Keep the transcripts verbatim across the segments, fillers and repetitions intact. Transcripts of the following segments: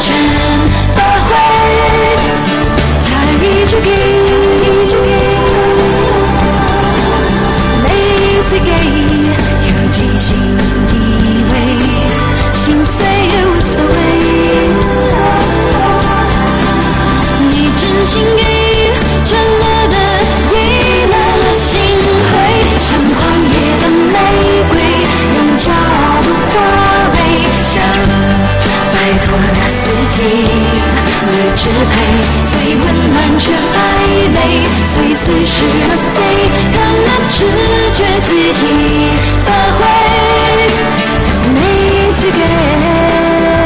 全发挥，他一直给，一直给，每一次给，有即兴以为，心碎也无所谓。你真心给，沉默的溢了心灰，像狂野的玫瑰，用骄傲的花蕊，想摆脱那四季的支配，最温暖却暧昧，最似是而非，让那直觉自己发挥，每一次给。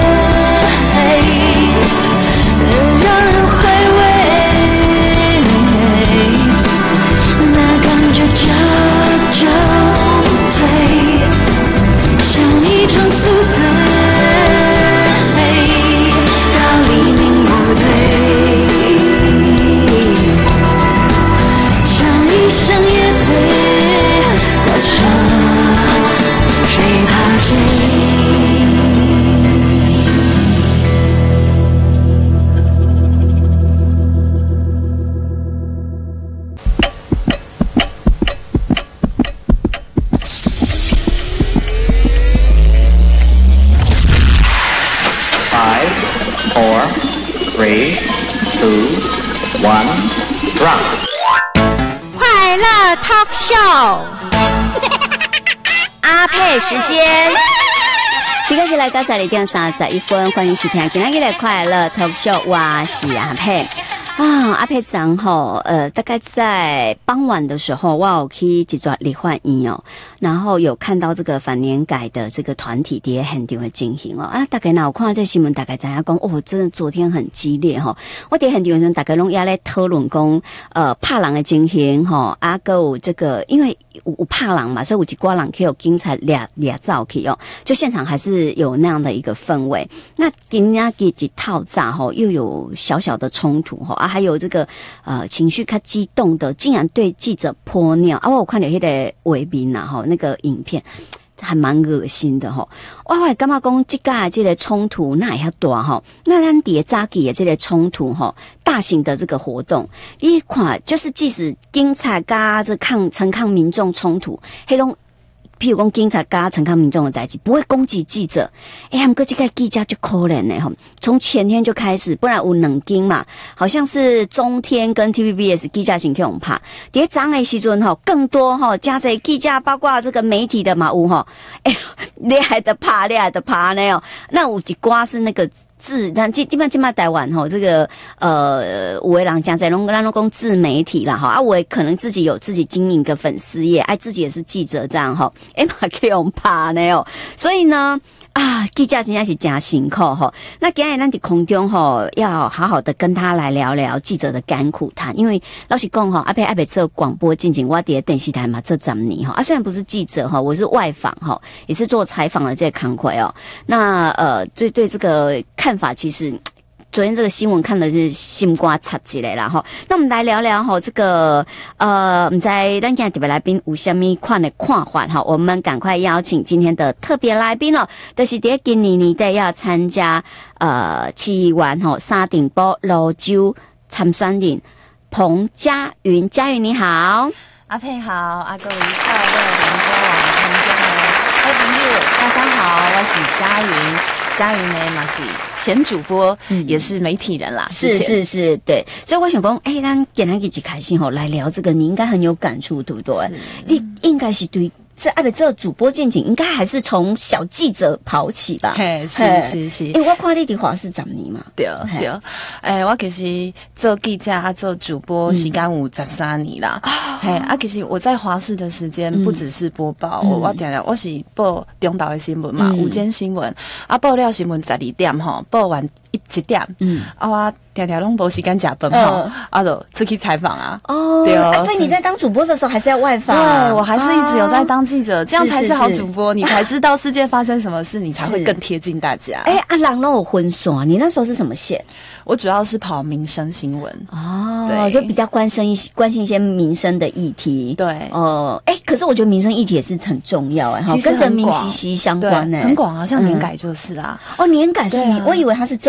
Talk show 阿佩时间，时间是来到十二点三十一分，欢迎收听今天的快乐 Talk show， 我是阿佩啊。阿佩长吼，呃，大概在傍晚的时候，我有去一撮立法院哦，然后有看到这个反年改的这个团体在现场的进行哦啊，大概哪有看到这新闻，大概知影讲哦，真的昨天很激烈哈、哦。我在现场的时候，大概拢也在讨论讲，呃，怕人的情形哈，啊，还有这个，因为有有怕人嘛，所以有一挂人去有警察俩俩造去哦，就现场还是有那样的一个氛围。那今天给一套炸哈，又有小小的冲突哈啊，还有这个呃情绪较激动的，竟然对记者泼尿啊！我有看到那个画面呐哈，那个影片。还蛮恶心的吼，我我感觉讲这个这个冲突那也要大吼，那咱伫早期的这个冲突吼，大型的这个活动，你看就是即使警察甲这抗陈抗民众冲突，迄种。譬如讲，警察加陈抗民众的代志，不会攻击记者。哎、欸，他们个这个记者就可怜呢哈。从前天就开始，不然有两间嘛，好像是中天跟 T V B S 记者先去用怕。伫早的时阵哈，更多哈，加在记者包括这个媒体的嘛有哈。哎、欸，厉害的怕，厉害的怕呢哦。那有一瓜是那个。自但基基本基本台湾吼，这个呃，有的人讲在拢咱拢讲自媒体啦哈，啊，我也可能自己有自己经营个粉丝业，哎，自己也是记者这样哈，哎嘛可以用怕呢哦，所以呢。啊，记者真的是真辛苦吼。那今日咱伫空中吼，要好好的跟他来聊聊记者的甘苦谈。因为老实讲吼，阿佩阿佩做广播进行，我伫电视台嘛这十年吼。啊，虽然不是记者哈，我是外访哈，也是做采访的这个工作哦。那呃，对对这个看法，其实。昨天这个新闻看的是心瓜插起来啦哈，那我们来聊聊哈这个呃，唔知咱今天特别来宾有虾米款的看法哈，我们赶快邀请今天的特别来宾了，就是在今年年底要参加呃市议员哈三重埔蘆洲参选人彭佳云，佳云你好， 阿佩好，阿各位快乐联播网空中的好朋友，大家好，我是佳云。佳云呢，嘛是前主播，嗯、也是媒体人啦。 是是是，对。所以我想讲，哎、欸，咱今天一起开心吼，来聊这个，你应该很有感触，对不对？你应该是对。这爱北这主播进行应该还是从小记者跑起吧？ 嘿，是是是。 哎、欸，我看你伫华视十年嘛？ 对对。哎、欸，我其实做记者啊，做主播时间有十三年啦。嘿、嗯，啊，其实我在华视的时间不只是播报，嗯、我我常常我是报中岛的新闻嘛，嗯、午间新闻啊，报了新闻十二点吼，报完一一点，嗯，啊我。条条拢无时间吃饭哈，啊就出去采访啊。哦，对哦、啊， 所以你在当主播的时候还是要外访、 啊。对，我还是一直有在当记者，哦、这样才是好主播，是是是你才知道世界发生什么事，你才会更贴近大家。 哎，阿郎拢有分线，你那时候是什么线？ 我主要是跑民生新闻哦，对，就比较关心一些关心一些民生的议题。 对， 哦，哎，可是我觉得民生议题也是很重要哎， 其实跟人民息息相关哎， 很广啊，像年改就是啊。 嗯、哦，年改是民，我以为它是政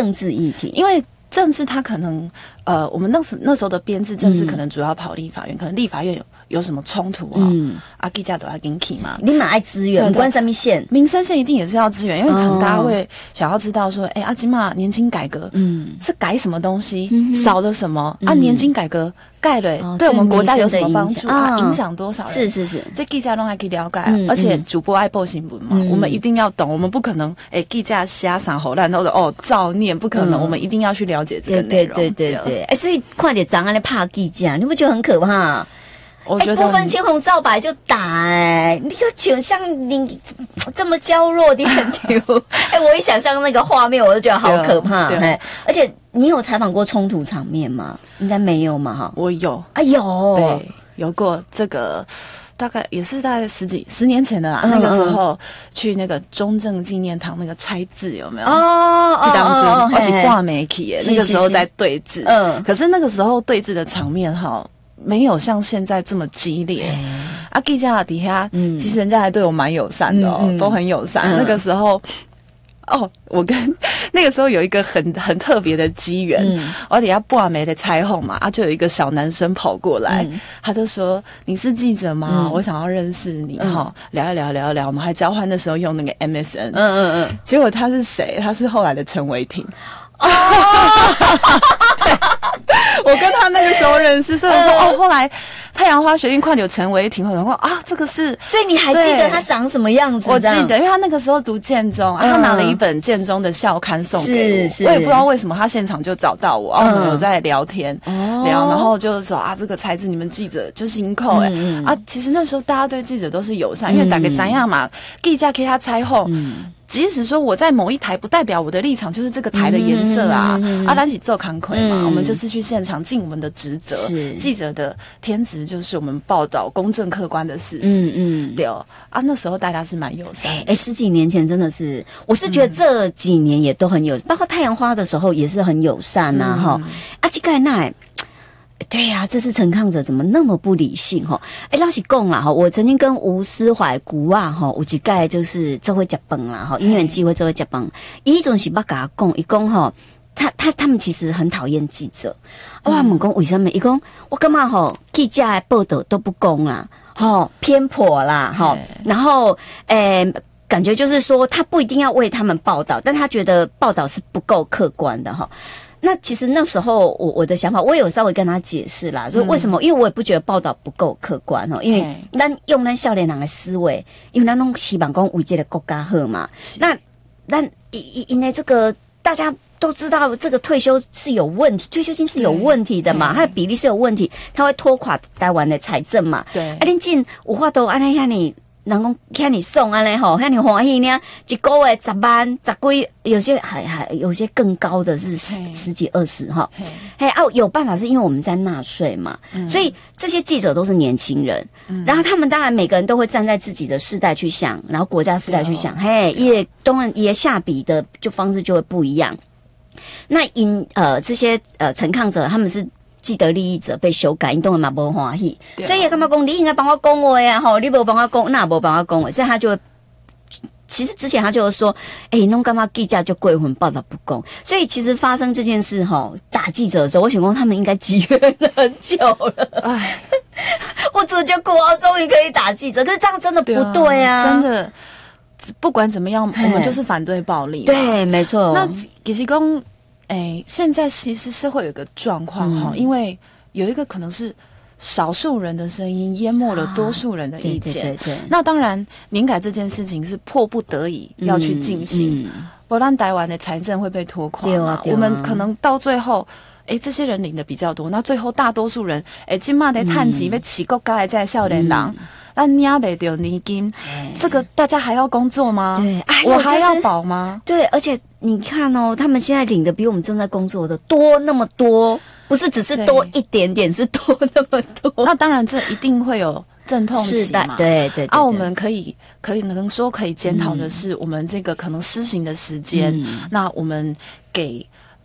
政治议题， 因为政治它可能呃，我们那时那时候的编制政治可能主要跑立法院，嗯、可能立法院有有什么冲突啊？嗯，啊，记者都要跟起嘛， 你蛮爱资源，不管什么线， 民生线一定也是要资源，因为可能大家会想要知道说，哎、欸，阿金嘛，年金改革，嗯，是改什么东西，嗯、少了什么、嗯、啊？年金改革盖了、欸哦，对我们国家有什么帮助啊？影响多少人？ 是是是， 这记者都还可以了解、啊嗯，而且主播爱报新闻嘛、嗯，我们一定要懂，我们不可能哎，记者瞎撒吼烂，然后哦照念，不可能、嗯，我们一定要去了解这个内容。 对对对对，哎，所以快点长安来怕记者，你不觉得很可怕？ 我觉得、欸、 不分青红皂白就打哎、欸，你就就像你这么娇弱的很丢哎，我一想象那个画面，我就觉得好可怕哎、欸。而且你有采访过冲突场面吗？应该没有嘛哈。 我有啊有， 对，有过这个。大概也是大概十几十年前的啦，嗯、那个时候去那个中正纪念堂那个拆字有没有？哦哦哦，而且挂媒体耶，那个时候在对峙。嗯，可是那个时候对峙的场面哈，没有像现在这么激烈。啊，记者底下，嗯，其实人家还对我蛮友善的哦，嗯嗯、都很友善。嗯、那个时候。哦，我跟那个时候有一个很很特别的机缘，嗯、我底下挂媒的彩虹嘛，啊，就有一个小男生跑过来，嗯、他就说：“你是记者吗？嗯、我想要认识你哈、嗯哦，聊一聊，聊一聊。”我们还交换的时候用那个 M S N， 嗯嗯嗯。结果他是谁？他是后来的陈伟霆。哦，对，我跟他那个时候认识，所以我说、嗯、哦，后来太阳花学运快点有陈伟霆，我说啊，这个是， 所以你还记得他长什么样子？ 我记得，因为他那个时候读建中、嗯啊，他拿了一本建中的校刊送给我， 是是， 我也不知道为什么他现场就找到我，然后我们有在聊天、嗯、聊，然后就说啊，这个才子你们记者就辛苦哎、欸嗯、啊，其实那时候大家对记者都是友善，因为大概怎样嘛，记者给他彩虹。嗯即使说我在某一台，不代表我的立场就是这个台的颜色啊。嗯嗯嗯、啊，咱是做康亏嘛、嗯，我们就是去现场尽我们的职责。是记者的天职，就是我们报道公正客观的事实。嗯嗯，对哦。啊，那时候大家是蛮友善的。 哎、欸，十几年前真的是，我是觉得这几年也都很友，嗯、包括太阳花的时候也是很友善呐、啊。哈、嗯，啊，这个那。对呀、啊，这次陈抗者怎么那么不理性哈？哎，老实讲啦哈，我曾经跟吴思怀姑啊哈，有一届就是这会接饭啦哈，因缘机会这会接饭，伊种是捌甲我讲，伊讲哈，他他他们其实很讨厌记者。我问讲为什么？伊讲我干嘛哈？记者的报道都不公啦，哈偏颇啦哈，然后诶。欸感觉就是说，他不一定要为他们报道，但他觉得报道是不够客观的哈。那其实那时候我我的想法，我也有稍微跟他解释啦，说为什么？因为我也不觉得报道不够客观哦，因为咱用咱少年人的思维，因为咱拢希望讲为这个国家好嘛。那咱因因为这个大家都知道，这个退休是有问题，退休金是有问题的嘛，它的比例是有问题，它会拖垮台湾的财政嘛。对，啊，恁进有法度安尼遐尼。人讲看你送安尼吼，看你欢喜呢，一个月十万、十几，有些还还有些更高的是十十几二十哈。嘿啊，有办法是因为我们在纳税嘛、嗯，所以这些记者都是年轻人、嗯，然后他们当然每个人都会站在自己的世代去想，然后国家世代去想，嘿，也当然也下笔的就方式就会不一样。那因呃这些呃陈抗者他们是。既得利益者被修改，你当然嘛无欢喜，所以也干嘛讲你应该帮我讲话呀？吼，你无帮我讲，那无帮我讲话，所以他就会。其实之前他就说，哎、欸，弄干嘛记者就过分报道不公，所以其实发生这件事哈，打记者的时候，我想说他们应该积怨了很久了。哎，我主角国豪终于可以打记者，可是这样真的不对啊， 真的。不管怎么样，我们就是反对暴力。 对，没错。 那其实讲。哎，现在其实是会有一个状况哈、嗯，因为有一个可能是少数人的声音淹没了多数人的意见。啊、对, 对, 对, 对。那当然，年改这件事情是迫不得已要去进行，不然台湾的财政会被拖垮嘛、啊啊。我们可能到最后，哎，这些人领的比较多，那最后大多数人，哎，今嘛得探钱要起国家在少年郎。那领不到年金，这个大家还要工作吗？对，哎、我还要保吗？ 对，而且你看哦，他们现在领的比我们正在工作的多那么多，不是只是多一点点，是多那么多。 那当然，这一定会有阵痛期嘛。 对 对, 对。 啊，我们可以可以能说可以检讨的是，我们这个可能施行的时间、嗯，那我们给。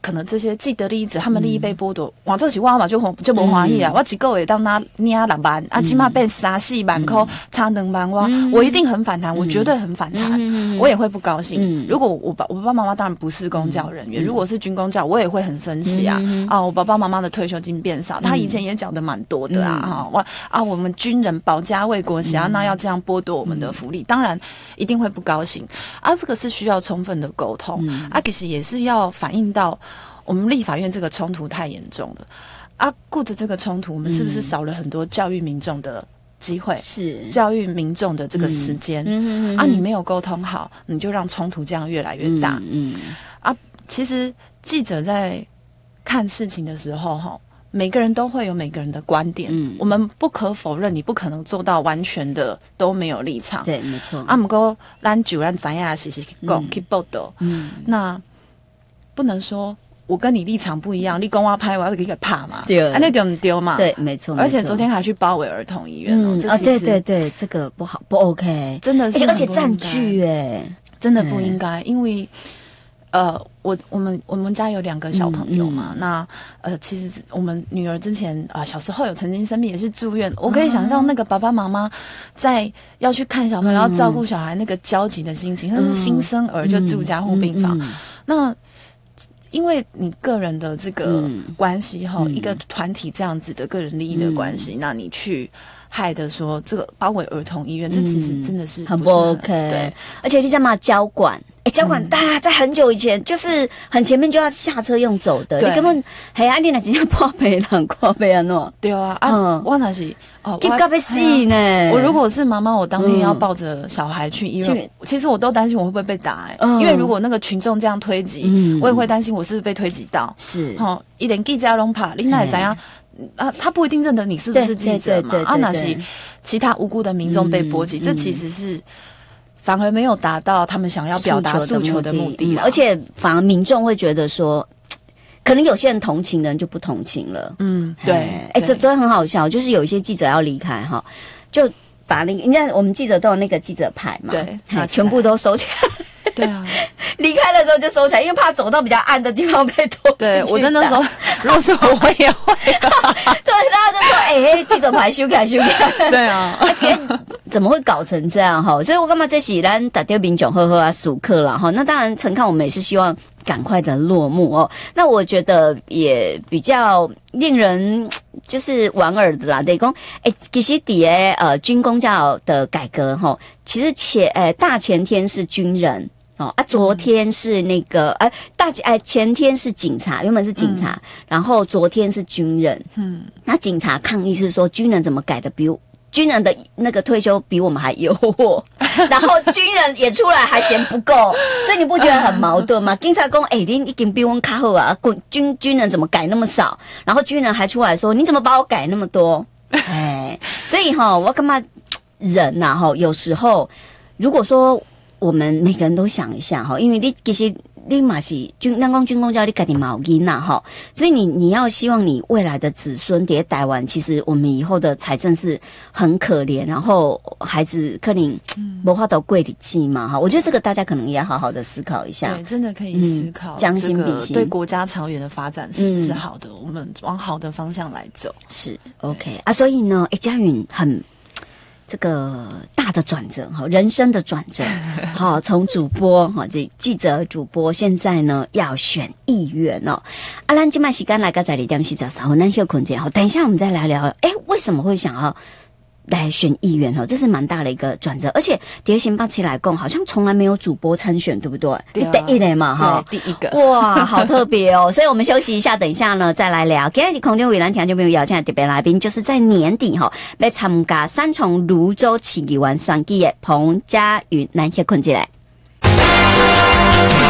可能这些既得利益者，他们利益被剥夺，哇，这是我嘛就就不欢喜啊！我一个月当拿领六万，啊，起码变三四万块，差两万我，我一定很反弹，我绝对很反弹，我也会不高兴。如果我爸我爸爸妈妈当然不是公教人员，如果是军公教，我也会很生气啊！啊，我爸爸妈妈的退休金变少，他以前也缴的蛮多的啊！哈，我啊，我们军人保家卫国，想要那要这样剥夺我们的福利，当然一定会不高兴啊！这个是需要充分的沟通啊，其实也是要反映到。我们立法院这个冲突太严重了啊！顾着这个冲突，我们是不是少了很多教育民众的机会？是教育民众的这个时间、嗯、啊！你没有沟通好，你就让冲突这样越来越大。嗯, 嗯啊，其实记者在看事情的时候，哈，每个人都会有每个人的观点。嗯，我们不可否认，你不可能做到完全的都没有立场。 对，没错。 啊，不过咱就咱知影是是讲去报道。嗯，那不能说。我跟你立场不一样，你跟我拍，我要给你怕嘛？对，啊，那丢不丢嘛？ 对，没错。 而且昨天还去包围儿童医院哦， 嗯、啊，对对对，这个不好，不 OK， 真的是， 而且占据哎， 真的不应该，因为呃，我我们我们家有两个小朋友嘛，嗯嗯、那呃，其实我们女儿之前啊、呃、小时候有曾经生病，也是住院，我可以想象那个爸爸妈妈在要去看小朋友、嗯、要照顾小孩那个焦急的心情，他、嗯、是新生儿就住加护病房，嗯嗯嗯、那。因为你个人的这个关系哈、嗯，一个团体这样子的个人利益的关系，嗯、那你去害的说这个包围儿童医院，嗯、这其实真的是很不 OK。对，而且你知道吗？交管，哎、欸，交管大家在很久以前就是很前面就要下车用走的，你根本嘿啊，你那真正破背人破背安喏？ 对啊，啊，嗯、我那是。 哦，急到要死呢！ 我如果是妈妈，我当天要抱着小孩去医院，嗯、其实我都担心我会不会被打、欸，嗯、因为如果那个群众这样推挤，嗯、我也会担心我是不是被推挤到。是，哈、哦，一点记者拢怕，你那怎样啊？他不一定认得你是不是记者嘛？啊，那是其他无辜的民众被波及，嗯、这其实是。反而没有达到他们想要表达诉求的目的、嗯， 而且反而民众会觉得说。可能有些人同情的人就不同情了，嗯，对，哎、欸，这真的很好笑，就是有一些记者要离开哈，就把那个，你看我们记者都有那个记者牌嘛，对，全部都收起来，对啊，离开的时候就收起来，因为怕走到比较暗的地方被拖进去。 对我真的说，如果是我，我也会， 对，然后就说，哎、欸，记者牌修改修改， 对啊， 欸、怎么会搞成这样哈？所以我干嘛这是咱打掉民众呵呵啊属客了哈？那当然，陈康我们也是希望。赶快的落幕哦，那我觉得也比较令人就是莞尔的啦。得讲，哎，其实底诶呃军公教的改革哈，其实前呃大前天是军人哦啊，昨天是那个呃大哎前天是警察，原本是警察，嗯、然后昨天是军人。嗯，那警察抗议是说军人怎么改的比我。军人的那个退休比我们还优渥，然后军人也出来还嫌不够，所以你不觉得很矛盾吗？警察说：“哎、欸，你已经比我们卡好啊，军军人怎么改那么少？”然后军人还出来说：“你怎么把我改那么多？”哎，所以哈，我干嘛人呐、啊？哈，有时候如果说我们每个人都想一下哈，因为你其实。你嘛是军，咱讲军公教你家己嘛有囡仔哈，所以你你要希望你未来的子孙在台湾，其实我们以后的财政是很可怜，然后孩子可能没法到柜里寄嘛哈，我觉得这个大家可能也要好好的思考一下， 对，真的可以思考， 将心比心， 对国家长远的发展是不是好的？嗯、我们往好的方向来走， 是 OK 啊，所以呢，哎，佳允很。这个大的转折哈，人生的转折，好，从主播哈，这记者主播，现在呢要选议员哦。阿兰今麦时间来个在里点洗澡，稍后那休困觉好，等一下我们再聊聊，哎，为什么会想要来选议员哦？这是蛮大的一个转折，而且蝶形八七来共好像从来没有主播参选，对不对？对、啊，第一类嘛哈， 第一个， 哇，好特别哦！所以我们休息一下，等一下呢再来聊。今天空中蔚蓝天就没有邀请特别来宾，就是在年底哈，要参加三重泸州市议员选举的彭佳云，咱休困起来。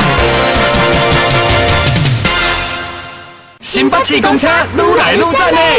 新北市公车愈来愈赞呢！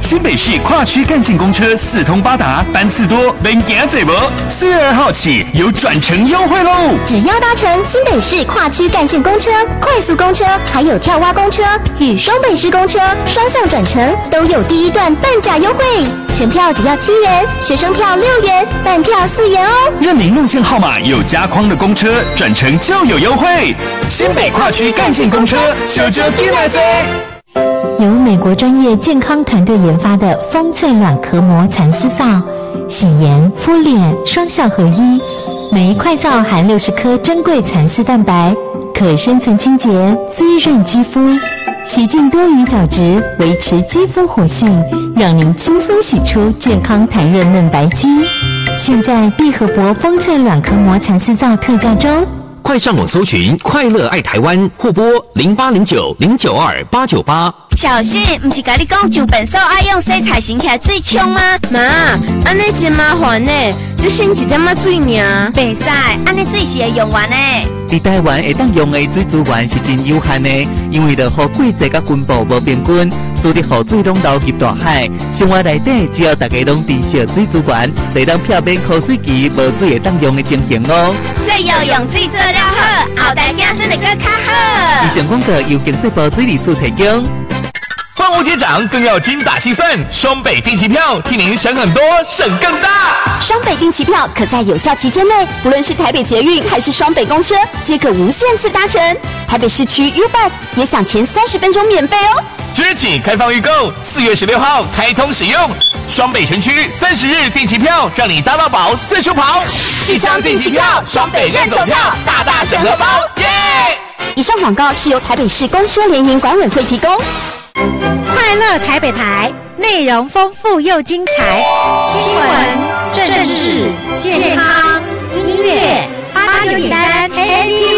新北市跨区干线公车四通八达，班次多，免行坐无。四月二号起有转乘优惠喽！ 只要搭乘新北市跨区干线公车、快速公车，还有跳蛙公车与双北市公车双向转乘，都有第一段半价优惠，全票只要七元，学生票六元，半票四元哦。 认明路线号码有加框的公车，转乘就有优惠。新北跨区干线公车，小车进来坐。 由美国专业健康团队研发的丰萃卵壳膜蚕丝皂，洗颜、敷脸双效合一。每一块皂含六十颗珍贵蚕丝蛋白，可深层清洁、滋润肌肤，洗净多余角质，维持肌肤活性，让您轻松洗出健康弹润嫩白肌。现在必和博丰萃卵壳膜蚕丝皂特价中。 快上网搜寻快乐爱台湾，互拨零八零九零九二八九八。 小事，不是跟你讲上本手爱用洗菜洗起来最冲吗？ 妈，安尼真麻烦呢，只省一点仔水尔。 袂使，安尼水是会用完的。 伫台湾会当用的水资源是真有限的，因为着雨季节甲分布无平均，所以雨水拢流入大海。生活内底只要大家拢珍惜水资源，就当避免枯水期无水会当用的情形哦。 最有用水做了好，后代子孙会更较好。 以上广告由经济部水利署提供。 换屋接掌更要精打细算，双北定期票替您省很多，省更大。 双北定期票可在有效期间内，不论是台北捷运还是双北公车，皆可无限次搭乘。台北市区 U-Bike 也享前三十分钟免费哦。 即日起开放预购，四月十六号开通使用。双北全区三十日定期票，让你搭到饱四处跑。一张定期票，双北任走票，大大省荷包，耶！ 以上广告是由台北市公车联营管委会提供。 快乐台北台，内容丰富又精彩，新闻、政治、健康、音乐，八九点三 Happy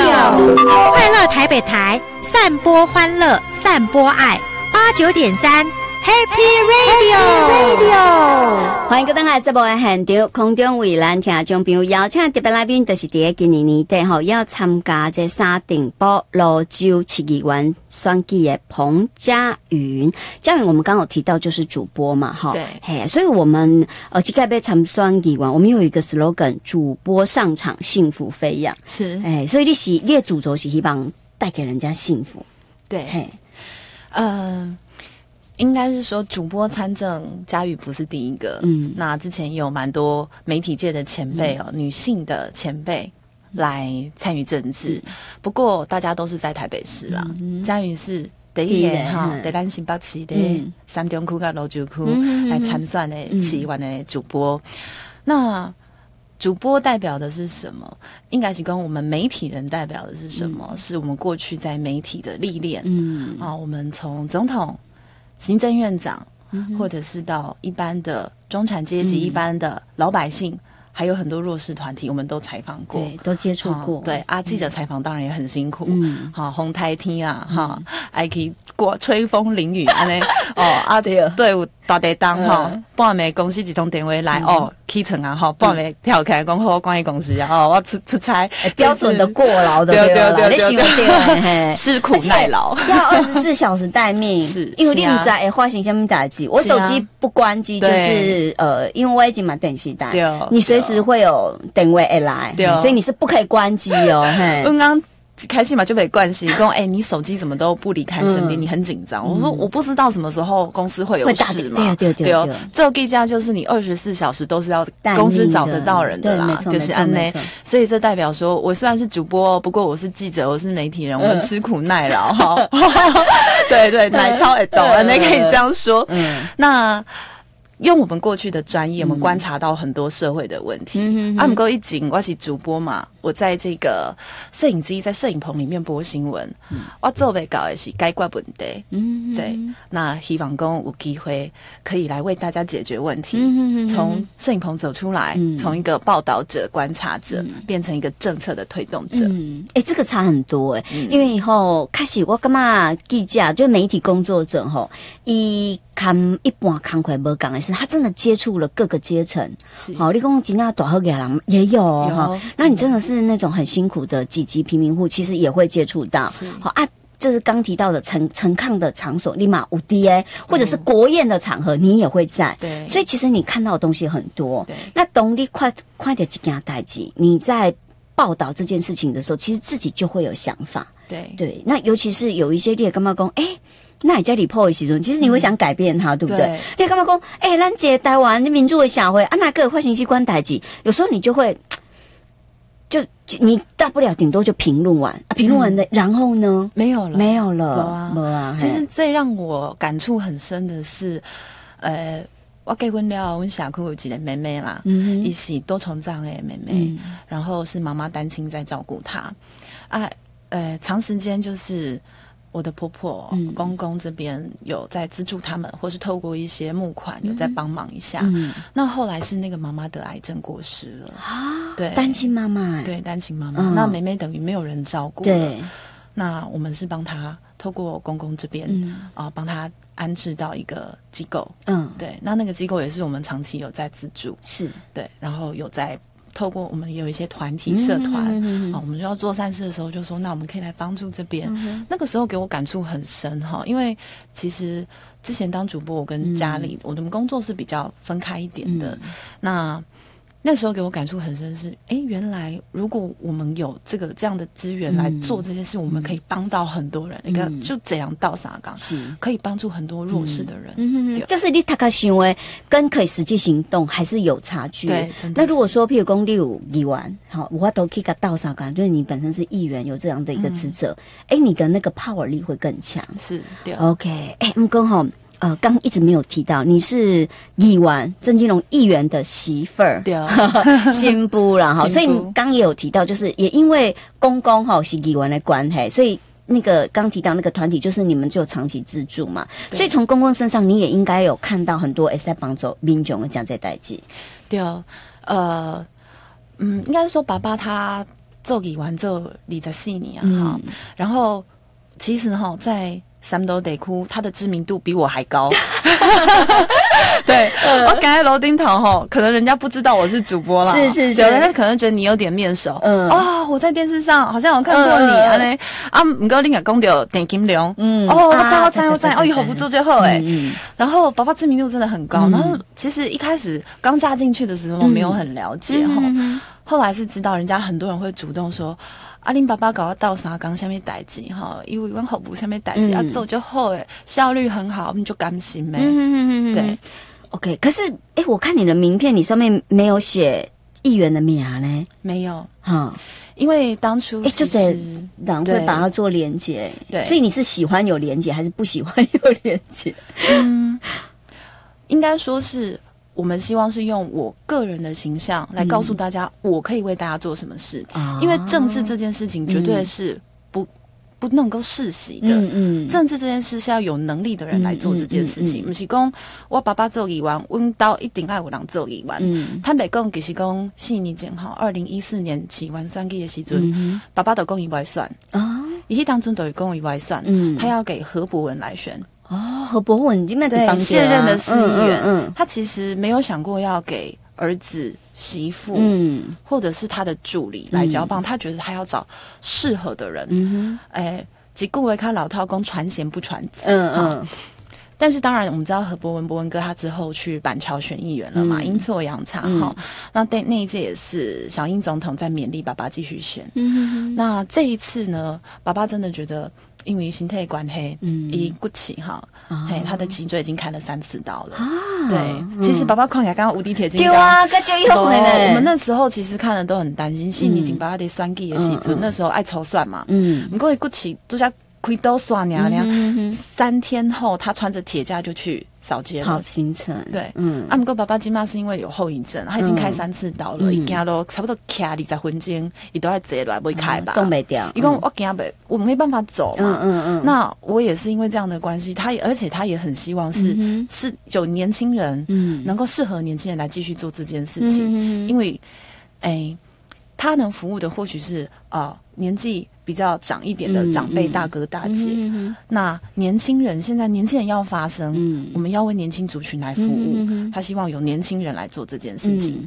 Radio， 快乐台北台，散播欢乐，散播爱，八九点三 Happy Radio。 欢迎各位来这部的现场，空中为咱听众朋友邀请特别来宾，就是伫今年年底吼要参加这三顶埔蘆洲市议员选举的彭佳云。佳云，我们刚刚有提到就是主播嘛，哈， 对， 嘿，所以我们呃这个被参选议员，我们有一个 slogan， 主播上场，幸福飞扬， 是， 哎，所以你是你的主轴是希望带给人家幸福， 对， 嘿， 呃。应该是说，主播参政，佳宇不是第一个。嗯，那之前也有蛮多媒体界的前辈哦，嗯、女性的前辈来参与政治。嗯、不过大家都是在台北市啦。嗯、佳宇是第一个哈，在咱新北市的三中区跟蘆洲区来参选的市议员的主播。嗯、那主播代表的是什么？应该是跟我们媒体人代表的是什么？嗯、是我们过去在媒体的历练。嗯啊，我们从总统。行政院长，或者是到一般的中产阶级、嗯、一般的老百姓，还有很多弱势团体，我们都采访过， 对，都接触过。 对啊，记者采访当然也很辛苦，嗯，好，红台天啊，哈、嗯，还可以过吹风淋雨，安尼哦，啊对，对，有大地当哈，半暝公司一通电话来、嗯、哦，起床啊，哈，半暝跳起来讲好，关于公司啊，哦，我出出差， 标准的过劳的， 对对对对对， 吃苦耐劳， 要二十四小时待命，是，因为你不知道会发生什么代志。我手机不关机，就是呃，因为我已经买电视台，你随时会有电话会来，所以你是不可以关机哦。 刚刚开心嘛就被关心，说哎，你手机怎么都不离开身边，嗯、你很紧张。我说我不知道什么时候公司会有事嘛， 对对对对， 这个家就是你二十四小时都是要公司找得到人的啦，就是安内。所以这代表说我虽然是主播，不过我是记者，我是媒体人，我们吃苦耐劳哈。对对，奶超也懂，安内可以这样说。嗯，那。用我们过去的专业，我们观察到很多社会的问题。嗯、啊，不过一紧，我是主播嘛，我在这个摄影机在摄影棚里面播新闻，嗯、我做被搞的是解决问题。嗯，对，那希望公有机会可以来为大家解决问题，嗯、从摄影棚走出来，嗯、从一个报道者、观察者，嗯、变成一个政策的推动者。 嗯，哎、欸，这个差很多哎、欸，嗯、因为以后开始我干嘛记者就媒体工作者吼，一。看一般工课无讲的是，他真的接触了各个阶层。好，你讲真正大好嘅人也有哈。那你真的是那种很辛苦的几级贫民户，其实也会接触到。好啊， 就是刚提到的陈陈抗的场所，立马无敌哎，或者是国宴的场合，你也会在。 对， 所以其实你看到的东西很多。 对， 那当你快快点几件代志，你在报道这件事情的时候，其实自己就会有想法。 对对，那尤其是有一些你也干嘛讲，哎、欸，那你在里破的时候，其实你会想改变它，嗯、对不对？你干嘛讲，哎、欸，咱这台湾民主的社会啊，那个发生机关代志，有时候你就会。就你大不了顶多就评论完啊，评论完的、嗯，然后呢？ 没有了， 没有了， 啊， 没啊。 其实最让我感触很深的是，呃，我结婚了，我小区有几个妹妹啦，嗯，一起多重障碍妹妹、嗯，然后是妈妈单亲在照顾她，啊，呃，长时间就是我的婆婆、嗯、公公这边有在资助他们，或是透过一些募款有在帮忙一下。嗯，那后来是那个妈妈得癌症过世了啊，对， 单亲妈妈， 对，单亲妈妈、嗯，那妹妹等于没有人照顾了。 对， 那我们是帮她透过公公这边啊、嗯呃，帮她安置到一个机构。嗯，对，那那个机构也是我们长期有在资助， 是对， 然后有在。透过我们也有一些团体社团、嗯嗯嗯啊、我们就要做善事的时候就说那我们可以来帮助这边、嗯、那个时候给我感触很深哈，因为其实之前当主播我跟家里、嗯、我的工作是比较分开一点的、嗯、那那时候给我感触很深是哎，原来如果我们有这个这样的资源来做这些事、嗯、我们可以帮到很多人、嗯、你看就这样到啥岗是可以帮助很多弱势的人、 嗯嗯、就是你大概行为跟可以实际行动还是有差距。 对， 那如果说譬如说你有议员好，我都可以给到啥岗，就是你本身是议员有这样的一个职责哎、嗯，你的那个 power 力会更强。 是对 OK 哎，不过齁呃，刚一直没有提到，你是议员郑金龙议员的媳妇儿， 对， 新妇啦哈，所以你刚也有提到，就是也因为公公哈是议员的关系，所以那个刚提到那个团体，就是你们就长期资助嘛，所以从公公身上，你也应该有看到很多会使帮助民众的这样在代志。 对，呃，嗯，应该是说爸爸他做议员做二十四年哈、嗯，然后其实哈在。三斗地区，他的知名度比我还高。对，嗯、我刚才楼顶头吼，可能人家不知道我是主播啦， 是是是， 有人可能觉得你有点面熟。嗯，哦，我在电视上好像有看过你啊嘞、嗯、啊，不过你也讲到电金龙，嗯，哦，我知道我知道我知道，哦，以后不做就好哎、嗯。然后爸爸知名度真的很高，嗯、然后其实一开始刚嫁进去的时候没有很了解哈、嗯嗯，后来是知道人家很多人会主动说。啊，恁爸爸搞我到三工下面代志哈，因为阮服务下面代志、嗯、啊做就好诶，效率很好，我们就甘心诶。嗯对 ，OK。可是，哎、欸，我看你的名片，你上面没有写议员的名呢？ 没有，哈，因为当初哎、欸，就是人会把它做连结，对，所以你是喜欢有连结，还是不喜欢有连结？ 嗯，应该说是。我们希望是用我个人的形象来告诉大家，我可以为大家做什么事。嗯、因为政治这件事情绝对是不、嗯、不能够世袭的。嗯嗯，政治这件事是要有能力的人来做这件事情。不、嗯嗯嗯、是讲我爸爸做议员，阮家一定爱有人做议员。嗯，坦白讲，其实讲四年前哈，二零一四年起完选举的时阵、嗯，爸爸就讲伊不爱选啊，伊迄当阵就讲伊不爱选，嗯，他要给何伯文来选。 哦，何伯文已经对现任的市议员、嗯嗯嗯，他其实没有想过要给儿子、媳妇，嗯，或者是他的助理来交棒、嗯，他觉得他要找适合的人。嗯哼，哎，几顾为他老套公传贤不传子，嗯嗯。但是当然，我们知道何伯文伯文哥他之后去板桥选议员了嘛，阴错阳差哈。那那那一届也是小英总统在勉励爸爸继续选。嗯，那这一次呢，爸爸真的觉得。因为心态关系，嗯，一骨气哈，嘿，他的脊椎已经开了三次刀了。啊，对，嗯、其实爸爸看起来刚刚无敌铁金刚， 对啊，个就有嘞。 我们那时候其实看了都很担心，是已经爸爸的酸计的时阵，那时候爱抽酸嘛，嗯，不过骨气都像开刀刷娘娘、嗯。三天后，他穿着铁架就去扫街了， 好清晨。 对，嗯，啊，不过爸爸今嘛是因为有后遗症，他已经开三次刀了，已经都差不多卡二十分钟，伊都要坐落来不会开吧， 动没掉。 伊讲我惊不，我没办法走嘛，嗯嗯嗯。那我也是因为这样的关系，他也而且他也很希望是、嗯、是有年轻人，嗯，能够适合年轻人来继续做这件事情，嗯、因为，哎、欸，他能服务的或许是啊、呃、年纪。比较长一点的长辈大哥大姐、嗯嗯嗯，那年轻人现在年轻人要发声、嗯，我们要为年轻族群来服务、嗯嗯嗯。他希望有年轻人来做这件事情。嗯、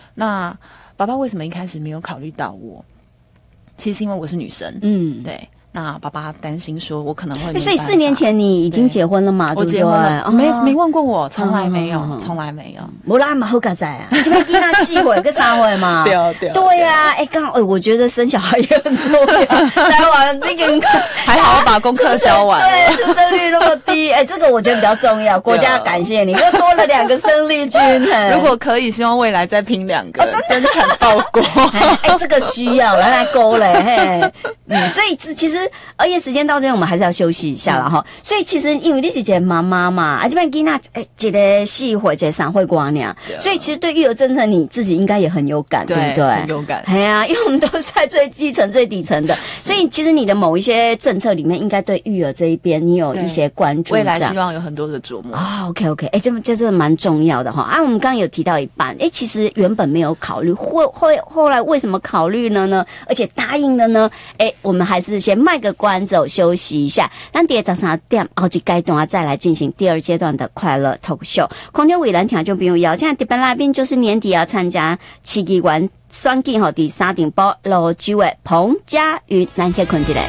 那爸爸为什么一开始没有考虑到我？其实是因为我是女生，嗯，对。 那爸爸担心说我可能会没办法。 所以四年前你已经结婚了嘛？ 我结婚了，没没问过我，从来没有，从来没有。 无啦嘛好佳哉啊！这边囡仔四岁跟三岁嘛， 对对对呀。哎，刚好我觉得生小孩也很重要。台湾那个还好我把功课教完， 对，出生率那么低，哎，这个我觉得比较重要。国家感谢你，又多了两个生力军。 如果可以，希望未来再拼两个，增产报国。 哎，这个需要来来勾嘞，嘿，嗯，所以其实而且时间到这边，我们还是要休息一下了哈。所以其实因为你是一个妈妈嘛，啊这边囡仔哎一个四岁，一个三岁瓜娘，所以其实对育儿政策你自己应该也很有感，对不对？ 很有感。 哎呀，因为我们都是在最基层、最底层的，所以其实你的某一些政策里面，应该对育儿这一边你有一些关注。 未来希望有很多的琢磨啊。OK OK， 哎，这这这蛮重要的哈。啊，我们刚刚有提到一半，哎，其实原本没有考虑，后后后来为什么考虑了呢？而且答应了呢？哎，我们还是先卖个关子，休息一下。咱第二十三点后一阶段再来进行第二阶段的快乐 talk show。空中伟人听众朋友邀请特别来宾就是年底要参加市议员选举后第三顶波罗州的彭佳云，咱先困起来。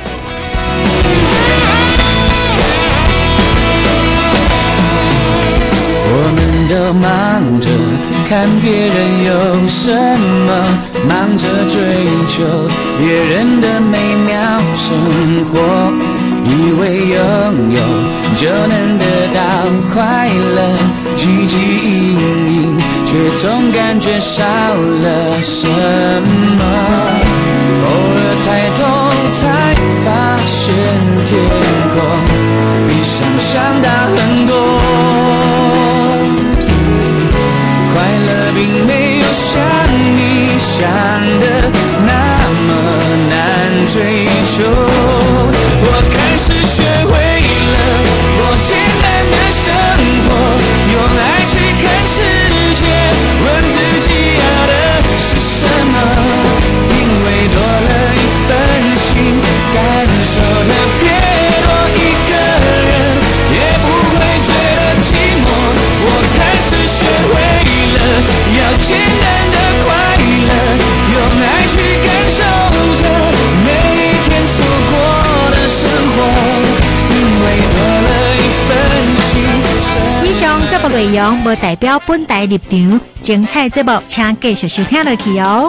我们都忙着看别人有什么，忙着追求别人的美妙生活，以为拥有就能得到快乐，汲汲营营，却总感觉少了什么。偶尔抬头才发现天空比想象大很多。快乐并没有像你想的那么难追求，我开始学会了过简单的生活，用爱去看世界，问自己要的是什么，因为多了一份心，感受的别多一个人也不会觉得寂寞，我开始学会要简单的快乐，用爱去感受着每一天所过的生活，因为多了一份心。 以上这部内容无代表本台立场，精彩节目请继续收听落去哦。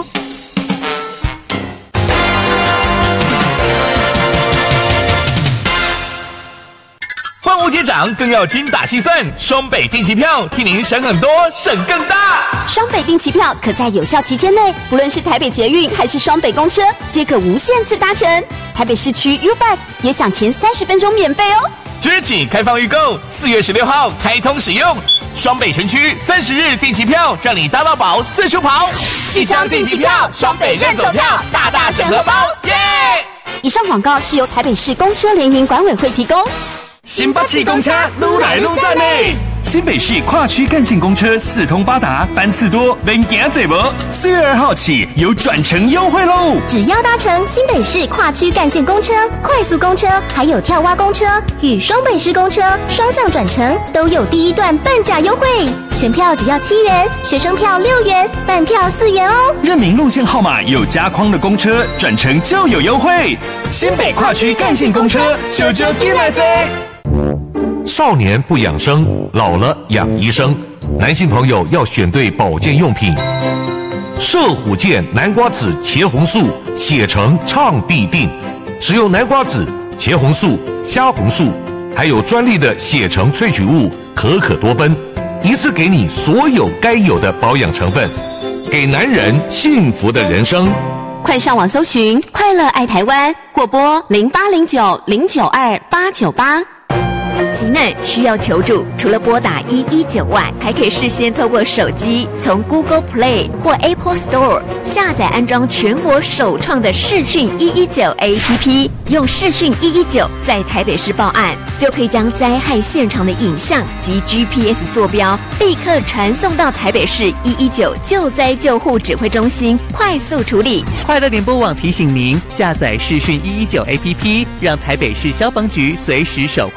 换屋接涨更要精打细算，双北定期票替您省很多，省更大。 双北定期票可在有效期间内，不论是台北捷运还是双北公车，皆可无限次搭乘。台北市区 U-Bike 也享前三十分钟免费哦。 即日起开放预购，四月十六号开通使用。双北全区三十日定期票，让你搭到饱四处跑。一张定期票，双北任走票，大大省荷包，耶！ 以上广告是由台北市公车联营管委会提供。 新北市公车愈来愈赞呢！ 新北市跨区干线公车四通八达，班次多，能行坐无？四月二号起有转乘优惠喽！ 只要搭乘新北市跨区干线公车、快速公车，还有跳蛙公车与双北市公车双向转乘，都有第一段半价优惠，全票只要七元，学生票六元，半票四元哦。 认明路线号码有加框的公车，转乘就有优惠。新北跨区干线公车，小就进来坐。 少年不养生，老了养医生。男性朋友要选对保健用品。射虎健南瓜子茄红素，血橙畅必定。使用南瓜子、茄红素、虾红素，还有专利的血橙萃取物可可多酚，一次给你所有该有的保养成分，给男人幸福的人生。 快上网搜寻“快乐爱台湾”，或拨零八零九零九二八九八。 急难需要求助，除了拨打一一九外，还可以事先透过手机从 Google Play 或 Apple Store 下载安装全国首创的视讯一一九 A P P， 用视讯一一九在台北市报案，就可以将灾害现场的影像及 G P S 坐标立刻传送到台北市一一九救灾救护指挥中心，快速处理。 快乐联播网提醒您下载视讯一一九 A P P， 让台北市消防局随时守护您。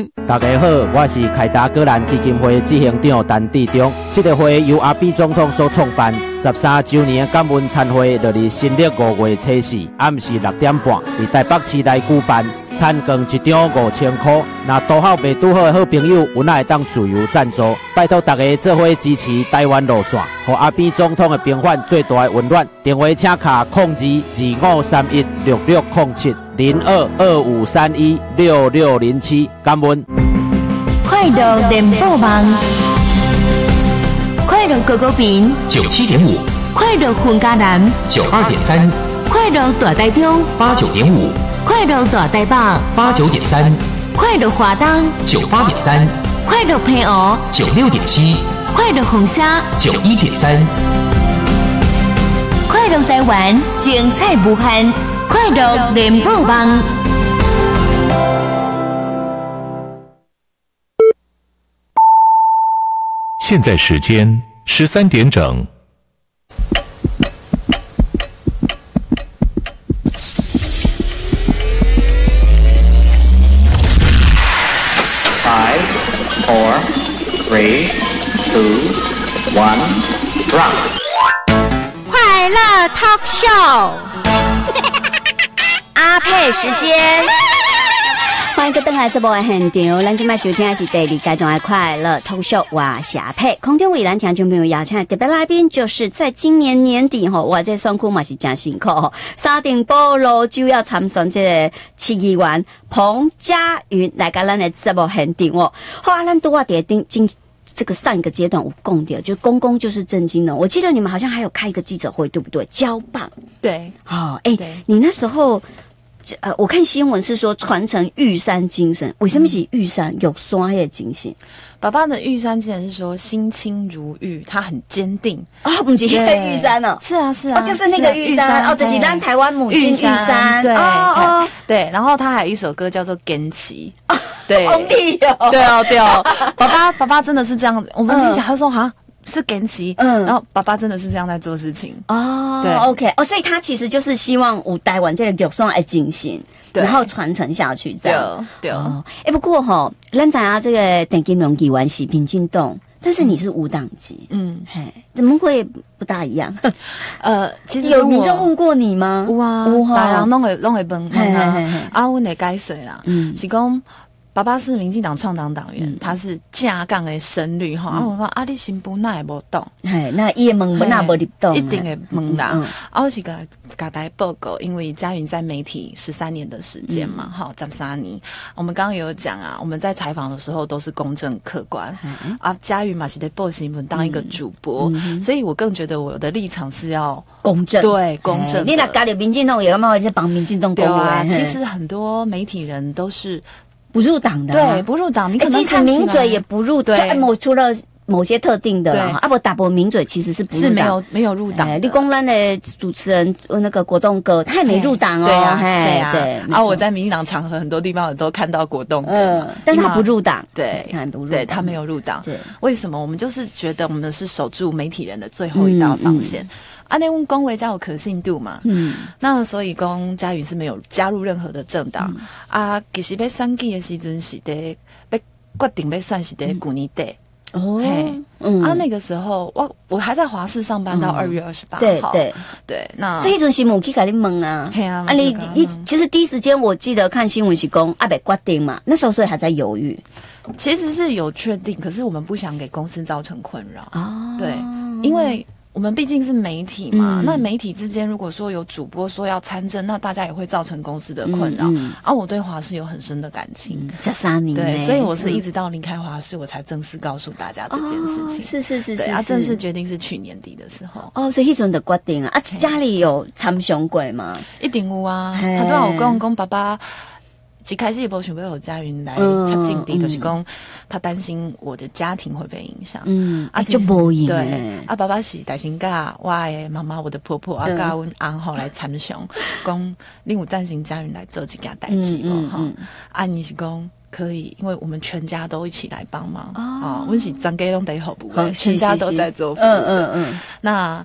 大家好，我是凯达格兰基金会执行长陈志忠。这个会由阿扁总统所创办，十三周年的感恩餐会，就伫新历五月初四暗时六点半，伫台北市内举办。餐券一张五千块，那拄好未拄好的好朋友，有哪会当自由赞助？拜托大家做伙支持台湾路线，和阿扁总统的平反最大的温暖。电话请卡零二二五三一六六零七零二二五三一六六零七，感恩。 快乐联播网，快乐狗狗饼九七点五， 快乐混家男九二点三， 快乐大台中八九点五。 快乐大台北八九点三， 快乐华东九八点三， 快乐平湖九六点七， 快乐红沙九一点三， 快乐台湾精彩无限，快乐联播网。 现在时间十三点整。 Four, three, two, one, drop. 快乐 talk show， 阿佩时间。欢迎各位登来这部的现场，咱今麦收听的是第二阶段的快乐 talk show， 我是阿佩。空中为咱听众朋友邀请的特别来宾，就是在今年年底吼，哇，这选区嘛是真辛苦吼，沙丁部落就要参选这个市议员彭佳云来跟咱的这部现场哦。好啊，咱都话伫顶今这个上一个阶段有共点，就公公就是正经人。我记得你们好像还有开一个记者会，对不对？交棒。 对， 哦，哎、欸，你那时候。呃，我看新闻是说传承玉山精神，为什么是玉山有山的精神？ 爸爸的玉山精神是说心清如玉，他很坚定啊，不是那个玉山哦， 是啊是啊， 哦，就是那个玉山哦，就是咱台湾母亲玉山， 对哦哦对，然后他还有一首歌叫做《坚持》，对， 好厉哦， 对哦对哦，爸爸爸爸真的是这样，我们听起来他说哈。是坚持，嗯，然后爸爸真的是这样在做事情哦， 对 ，OK， 哦，所以他其实就是希望有台湾这个玉山的精神，然后传承下去，这样， 对，哦， 哎、欸，不过哈、哦，咱知啊，这个陈金龙议员是民进党，但是你是无党籍，嗯，嘿，怎么会不大一样？ 呃，其实有民众问过你吗？ 有啊，大人拢会拢会问问啊，啊，阮会解释啦，嗯，是讲。爸爸是民进党创党党员，嗯、他是架杠的深绿哈。嗯、啊，我说啊，你新妇那也无动， 嘿，那伊问问那无入动， 一定会问啦。嗯嗯、啊，我是个给大家报告，因为佳云在媒体十三年的时间嘛，哈、嗯，十三年。我们刚刚有讲啊，我们在采访的时候都是公正客观。嗯、啊，佳云嘛是在报新闻当一个主播，嗯、所以我更觉得我的立场是要公正， 对公正。 你那搞的民进党也干嘛在帮民进党？ 对啊，其实很多媒体人都是。 不入党的、 啊，对，不入党，你可能即使名嘴也不入，对，某除了某些特定的啦，啊不，大部分名嘴其实是不入党， 是没有没有入党的。 立功人的主持人那个国栋哥，他也没入党哦， 对啊，对啊， 对。啊，我在民进党场合很多地方我都看到国栋哥， 嗯，但是他不入党， 对， 他不入， 对他没有入党，对，为什么？我们就是觉得我们是守住媒体人的最后一道防线。啊，那问公维才有可信度嘛？嗯，那所以公佳云是没有加入任何的政党、嗯、啊。其实要选举的时阵是在要决定要算是在去年底哦，嗯啊，那个时候我我还在华视上班到二月二十八号，对对对。那这一阵新闻去给你问啊， 对啊， 啊你你其实第一时间我记得看新闻是讲啊被决定嘛，那时候所以还在犹豫。 其实是有确定，可是我们不想给公司造成困扰哦，对，因为。我们毕竟是媒体嘛，嗯、那媒体之间如果说有主播说要参政，那大家也会造成公司的困扰。嗯嗯、啊，我对华视有很深的感情， 这三年对，所以我是一直到离开华视，我才正式告诉大家这件事情。 哦、是是是是， 对啊，正式决定是去年底的时候。 哦，所以那时候就决定啊，啊，家里有参详过吗？ 一定有啊，他都有跟我讲爸爸。一开始也不想要有佳云来插进地，就是讲他担心我的家庭会被影响。嗯， 啊，就无影对，啊，爸爸是大心甲我的妈妈、我的婆婆啊，甲阮翁后来参详，讲你有赞成佳云来做这件代志无？哈，啊，你是讲可以，因为我们全家都一起来帮忙啊，阮是全家拢在服务，全家都在做服务的。嗯嗯嗯，那。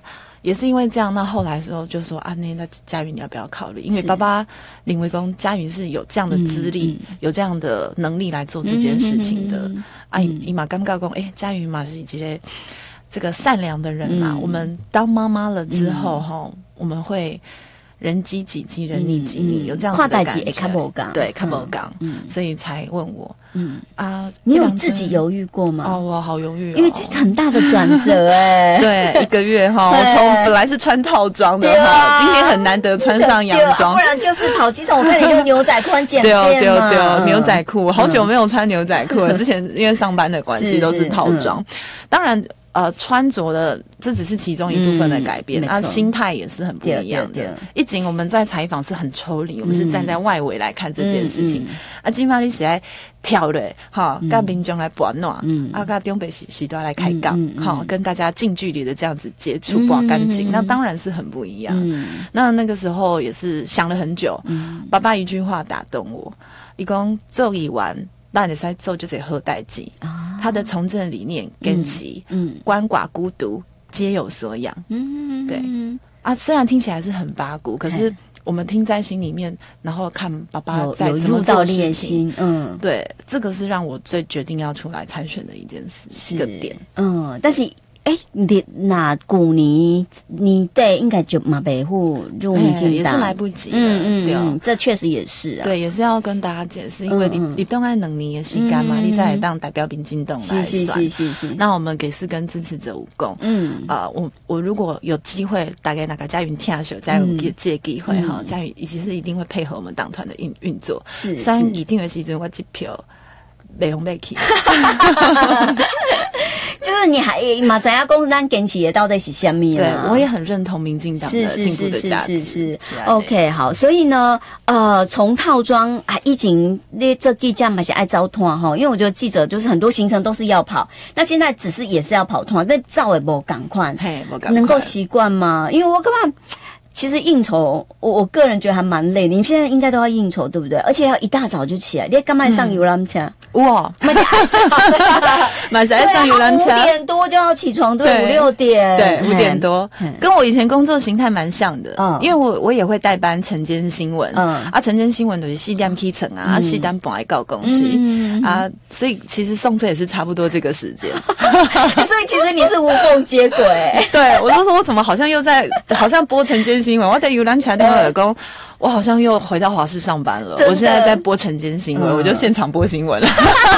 也是因为这样，那后来的时候就说啊，那那佳云你要不要考虑？因为爸爸领为公，佳云是有这样的资历、嗯嗯，有这样的能力来做这件事情的。嗯嗯嗯、啊，伊嘛感觉讲，哎、欸，佳云嘛是一个这个善良的人嘛、啊嗯。我们当妈妈了之后，哈、嗯，我们会人激己激，人逆己逆、嗯，有这样子的感觉。对，看不讲，嗯，所以才问我。嗯啊，你有自己犹豫过吗？ 哦，我好犹豫、哦， 因为这是很大的转折哎、 欸。对，一个月哈，我从本来是穿套装的哈、啊，今天很难得穿上洋装、 啊，不然就是跑机场。我看你用牛仔裤简便嘛， 对对对，牛仔裤，好久没有穿牛仔裤了。嗯、之前因为上班的关系都是套装，嗯、当然。呃，穿着的这只是其中一部分的改变，嗯、啊，心态也是很不一样的。一景我们在采访是很抽离、嗯，我们是站在外围来看这件事情。嗯嗯、啊，今嘛你是来跳的，哈，跟民众来保暖，嗯，啊，跟中北时时段来开杠，哈、嗯嗯，跟大家近距离的这样子接触，不干净、嗯，那当然是很不一样。嗯、那那个时候也是想了很久，嗯、爸爸一句话打动我，一共做一完。那你才做就得喝代际、啊，他的从政理念跟其嗯，鳏寡孤独皆有所养，嗯，对啊，虽然听起来是很八股，可是我们听在心里面，然后看爸爸在怎么做事情，嗯，对，这个是让我最决定要出来参选的一件事，是个点， 嗯，但是。哎、欸，你那古年你对应该就马北户入民进党、欸、 也是来不及的， 嗯嗯嗯，这确实也是啊， 对，也是要跟大家解释，因为你你当然能力的时间嘛，嗯、你才当代表民进党来算，是是是是。那我们给是跟支持者有共，嗯啊、呃，我我如果有机会，大概那个佳云听秀，佳云给借机会哈，佳云其实一定会配合我们党团的运运作，是，虽然一定的时阵我机票没红没去。 就是你还马仔亚公咱跟企业到底是什么？ 对，我也很认同民进党的进步的价值。 是是是是是 OK， 好，所以呢，呃，从套装啊，以前你这记者嘛是爱招团哈，因为我觉得记者就是很多行程都是要跑，那现在只是也是要跑团，但照也不赶快，能够习惯吗？因为我干嘛？其实应酬，我我个人觉得还蛮累的。你现在应该都要应酬，对不对？而且要一大早就起来，你干嘛上游览车？ 哇， 马上爱上， 马上爱上游览车， 五点多就要起床，对，五六点， 对，五点多，跟我以前工作形态蛮像的。嗯，因为我我也会代班晨间新闻，嗯，啊，晨间新闻就是四点起床啊，四点半来到公司啊，所以其实送车也是差不多这个时间。 所以其实你是无缝接轨。 对，我就说我怎么好像又在，好像播晨间新闻，我在游览车电话讲，我好像又回到华视上班了。我现在在播晨间新闻、嗯，我就现场播新闻了。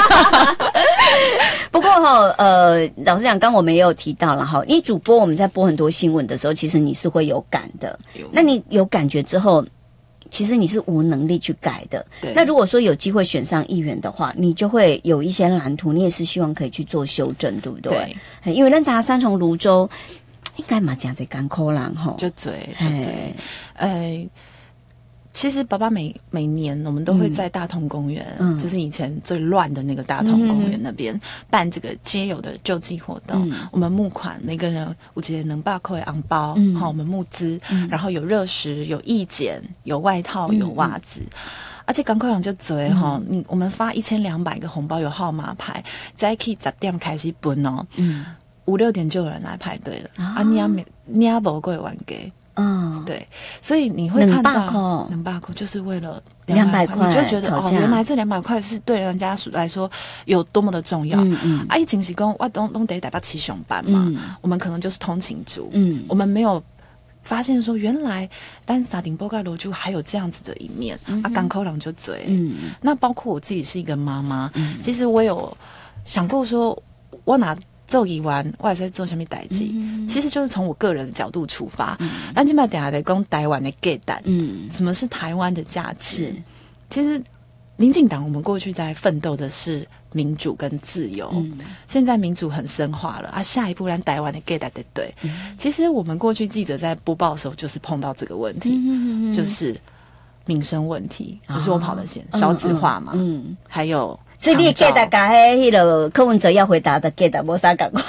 不过哈，呃，老实讲，刚我们也有提到了哈，你主播我们在播很多新闻的时候，其实你是会有感的。那你有感觉之后，其实你是无能力去改的。那如果说有机会选上议员的话，你就会有一些蓝图，你也是希望可以去做修正，对不对？对，因为咱查三重泸州。应该嘛讲在港口人吼， 就嘴就嘴，呃，其实爸爸每每年我们都会在大同公园、嗯，就是以前最乱的那个大同公园那边、嗯、办这个街友的救济活动、嗯。我们募款，每个人我记得能把扣的红包，好、嗯，我们募资、嗯，然后有热食、有义剪、有外套、有袜子。嗯而且港口人就嘴哈，你我们发一千两百个红包，有号码牌，再可以十点开始分哦。嗯。五六点就有人来排队了、哦、啊！你也没你也不会玩给，嗯，对，所以你会看到能罢扣就是为了两百块，你就觉得哦，原来这两百块是对人家来说有多么的重要。嗯嗯，啊，以前是讲我都都得带到七上班嘛、嗯，我们可能就是通勤族，嗯，我们没有发现说原来但沙丁波盖罗就还有这样子的一面、嗯、啊，港口人就嘴，嗯，那包括我自己是一个妈妈、嗯，其实我有想过说，我拿。做一完，我也在做什么代志、嗯？其实就是从我个人的角度出发。咱今麦等下在讲台湾的价值，嗯，什么是台湾的价值？其实民进党我们过去在奋斗的是民主跟自由，嗯、现在民主很深化了啊。下一步让台湾的价值对对、嗯，其实我们过去记者在播报的时候就是碰到这个问题，嗯、就是民生问题，不是我跑的线，少子化嘛，嗯，还有。 所以你 get 大家迄迄个柯文哲要回答的 get 无啥感觉，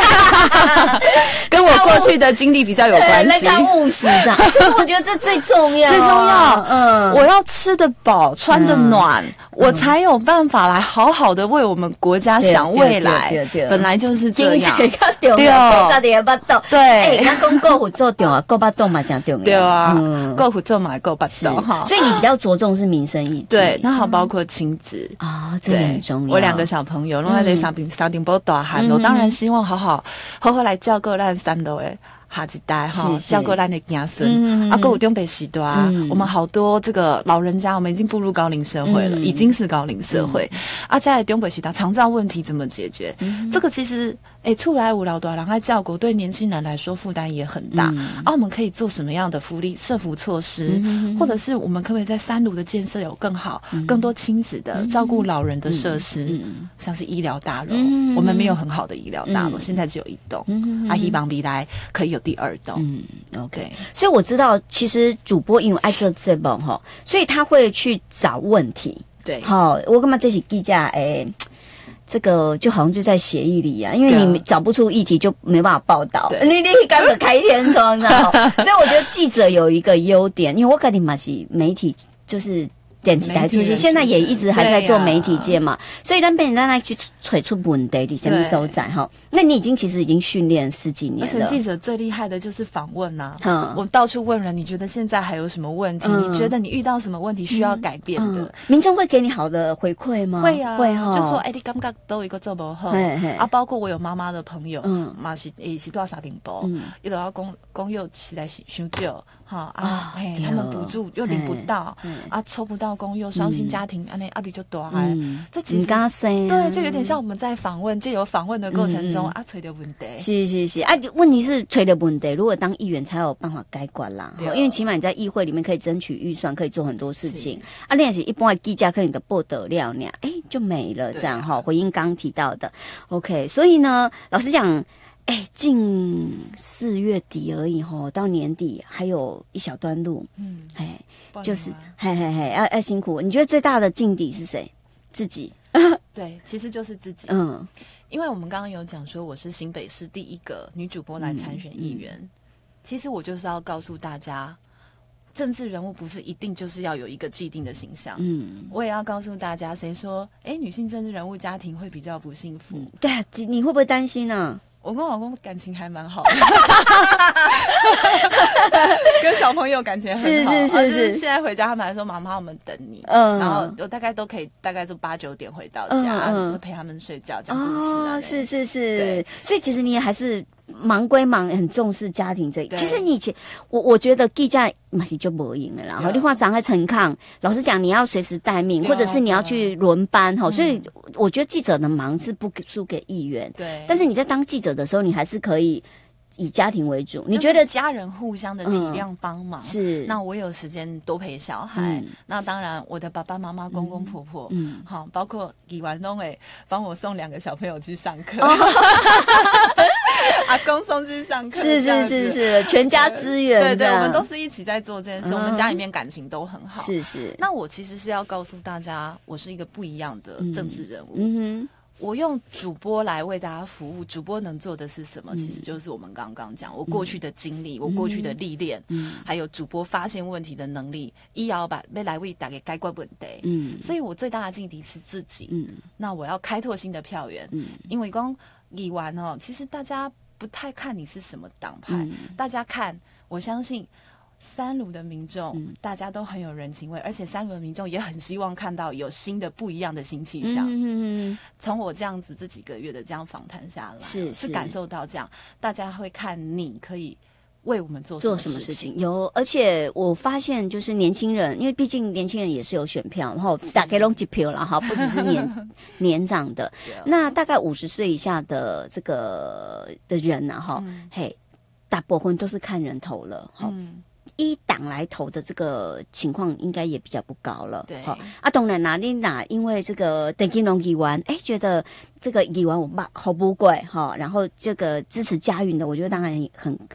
跟我过去的经历比较有关系。 那务实这样，可是我觉得这最重要， 最重要。 嗯， 我要吃得饱，穿得暖，嗯、我才有办法来好好的为我们国家想未来。 对对对对本来就是这样。 对哦，家己也捌懂。 对， 哎，咱讲国府做重要，国捌懂嘛讲重要。 对啊，嗯，国府做嘛国捌懂哈。 所以你比较着重是民生议题。 对，那好，包括亲子啊，这个很重要。 我两个小朋友，拢在三顶三顶波大汉，我当然希望好好好好来照顾咱三楼诶。下一代哈，照顾咱的子孙，啊，还有中北时代，我们好多这个老人家，我们已经步入高龄社会了，已经是高龄社会。啊，在的中北时代，长照问题怎么解决？这个其实，哎，出来有老大人爱照顾，对年轻人来说负担也很大。啊，我们可以做什么样的福利社福措施，或者是我们可不可以在三路的建设有更好、更多亲子的照顾老人的设施，像是医疗大楼，我们没有很好的医疗大楼，现在只有一栋，啊，希望未来可以有第二栋。 嗯 ，OK， 所以我知道，其实主播因为爱这这本哈，所以他会去找问题。 对， 好，我干嘛这起记者诶？这个就好像就在协议里啊，因为你找不出议题就没办法报道，你你根本开天窗，你知道吗？所以我觉得记者有一个优点，因为我跟你嘛是媒体，就是电视台出身，现在也一直还在做媒体界嘛，所以咱变咱来去找出问题的什么所在哈。那你已经其实已经训练十几年了。 而且记者最厉害的就是访问呐、啊，嗯、我到处问人，你觉得现在还有什么问题？嗯、你觉得你遇到什么问题需要改变的？嗯嗯、 民众会给你好的回馈吗？ 会啊， 会哈， 就说哎，你感觉都有一个做不好啊，包括我有妈妈的朋友，嗯，嘛是诶是多少三顶包，伊都要公公幼实在是伤少。哈啊，嘿，他们补助又领不到，啊，抽不到公幼，双薪家庭，啊，那压力就大。嗯，这其实对，就有点像我们在访问，就有访问的过程中啊，找到问题。 是是是，啊，问题是找到问题，如果当议员才有办法解决啦。因为起码你在议会里面可以争取预算，可以做很多事情。啊，那是一般的记者可能的不得了呢，哎，就没了这样哈。回应刚提到的 ，OK， 所以呢，老实讲。哎，近四月底而已吼，到年底还有一小段路。嗯，哎，就是嘿嘿嘿，要要辛苦。你觉得最大的劲敌是谁？自己？ 对，其实就是自己。嗯，因为我们刚刚有讲说，我是新北市第一个女主播来参选议员。嗯嗯、其实我就是要告诉大家，政治人物不是一定就是要有一个既定的形象。嗯，我也要告诉大家，谁说哎，女性政治人物家庭会比较不幸福？嗯、 对啊，你会不会担心呢、啊？ 我跟我老公感情还蛮好的，跟小朋友感情很好。是是是是。现在回家，他们还说：“妈妈，我们等你。”嗯，然后我大概都可以，大概就八九点回到家，嗯嗯、陪他们睡觉，讲故事啊。 哦，是是是。对，所以其实你也还是忙归忙，很重视家庭这一。其实你以前，我我觉得记者嘛是就没赢了啦。然后你话长在陈抗，老实讲，你要随时待命，或者是你要去轮班哈。所以我觉得记者的忙是不输给议员。对。但是你在当记者的时候，你还是可以以家庭为主。你觉得家人互相的体谅帮忙、嗯、是？那我有时间多陪小孩。嗯、那当然，我的爸爸妈妈、公公婆婆，嗯，好，包括李完东诶，帮我送两个小朋友去上课。哦阿公送去上课， 是是是是，全家资源， 对对，我们都是一起在做这件事，嗯、我们家里面感情都很好。 是是， 那我其实是要告诉大家，我是一个不一样的政治人物。嗯哼。我用主播来为大家服务，主播能做的是什么？嗯、其实就是我们刚刚讲，我过去的经历，嗯、我过去的历练，嗯、还有主播发现问题的能力，一要把未来为大家解决问题。嗯，所以我最大的劲敌是自己。嗯，那我要开拓新的票源。嗯，因为刚议完哦，其实大家不太看你是什么党派，嗯、大家看，我相信。三鲁的民众、嗯、大家都很有人情味，而且三鲁的民众也很希望看到有新的不一样的新气象。嗯，从我这样子这几个月的这样访谈下来，是是感受到这样，大家会看你可以为我们做什么事情。做什么事情有，而且我发现就是年轻人，因为毕竟年轻人也是有选票，然后打给拢一票了哈，不只是年年长的，那大概五十岁以下的这个的人呐、啊、哈，嗯、嘿，大部分都是看人头了哈。嗯，一党来投的这个情况应该也比较不高了。对，好啊，当然啦，你哪因为这个陈金龙议员，哎，觉得这个议员我爸好不贵哈，然后这个支持佳云的，我觉得当然很